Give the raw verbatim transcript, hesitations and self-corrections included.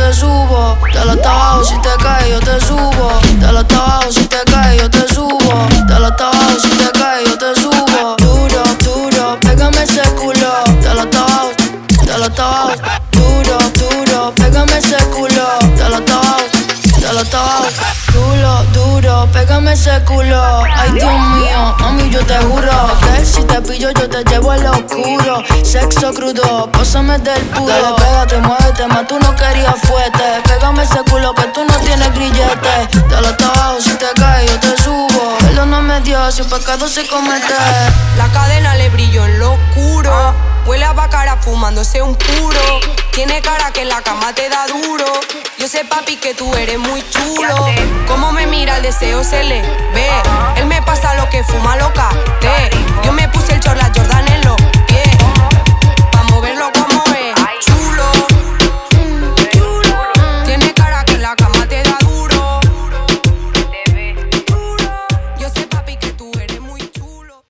te subo. Dale hasta abajo, si te caes yo te subo. Dale hasta abajo, si te caes yo te subo. Dale hasta abajo, si te caes yo te subo. Duro, duro, pégame ese culo. Dale hasta abajo, dale hasta abajo. Duro, duro, pégame ese culo. Dale hasta abajo, dale hasta abajo. Duro, duro, pégame ese culo. Ay, Dios mío, mami, yo te juro que si te pillo yo te llevo al oscuro. Sexo crudo, pásame del puro. Dale, pégate, muévete, más tú no querías fuerte. Pégame ese culo que tú no tienes grillete. Dale hasta abajo, si te caes yo te subo. Perdóname Dios, si un pecado se comete. La cadena le brilló en lo oscuro. Huele a bacara fumándose un puro. Tiene cara que en la cama te da duro. Yo sé, papi, que tú eres muy chulo. Cómo me mira el deseo se le ve. Él me pasa lo que fuma loca. Te